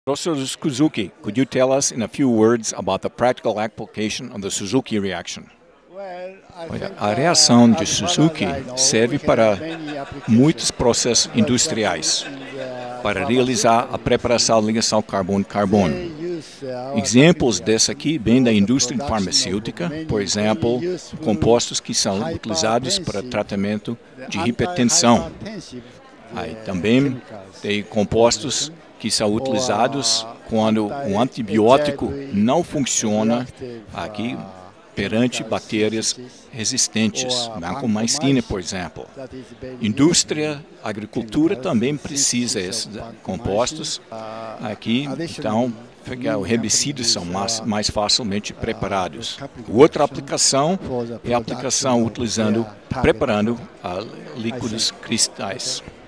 Professor Suzuki, could you tell us in a few words about the practical application of the Suzuki reaction? A reação de Suzuki serve para muitos processos industriais, para realizar a preparação da ligação carbono-carbono. Exemplos dessa aqui vêm da indústria farmacêutica, por exemplo, compostos que são utilizados para tratamento de hipertensão. Aí também tem compostos que são utilizados quando um antibiótico não funciona aqui perante bactérias resistentes, vancomycina, por exemplo. Indústria, agricultura também precisa desses compostos aqui, então os herbicidas são mais facilmente preparados. Outra aplicação é a aplicação preparando líquidos cristais.